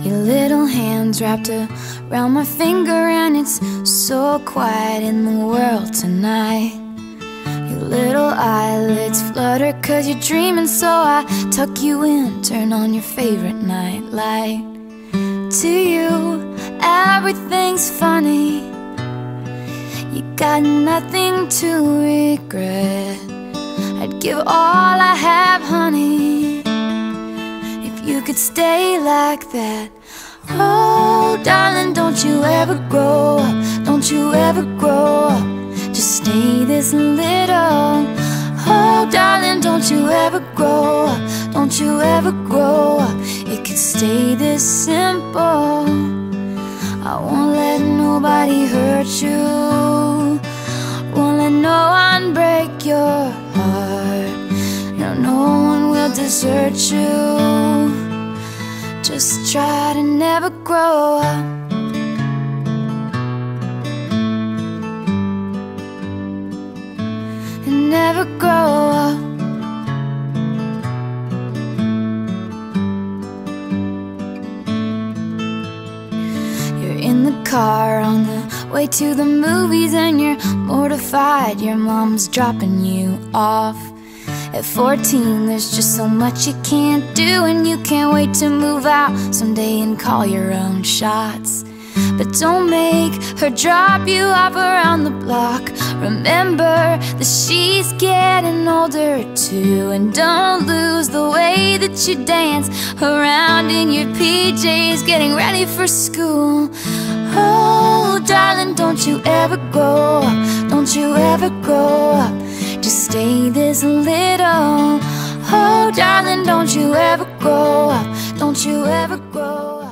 Your little hands wrapped around my finger, and it's so quiet in the world tonight. Your little eyelids flutter 'cause you're dreaming, so I tuck you in, turn on your favorite night light. To you, everything's funny. You got nothing to regret. I'd give all I have, honey, if you could stay like that. Oh, darling, don't you ever grow up, don't you ever grow up, just stay this little. Oh, darling, don't you ever grow up, don't you ever grow up, it could stay this simple. I won't let nobody hurt you, won't let no one break your heart. No, no one will desert you. Just try to never grow up. And never grow up. You're in the car on the way to the movies, and you're mortified your mom's dropping you off. At 14, there's just so much you can't do, and you can't wait to move out someday and call your own shots. But don't make her drop you off around the block. Remember that she's getting older too, and don't lose the way that you dance around in your PJs getting ready for school. Oh, darling, don't you ever grow up, don't you ever grow up, just stay this little. Oh, darling, don't you ever grow up, don't you ever grow up.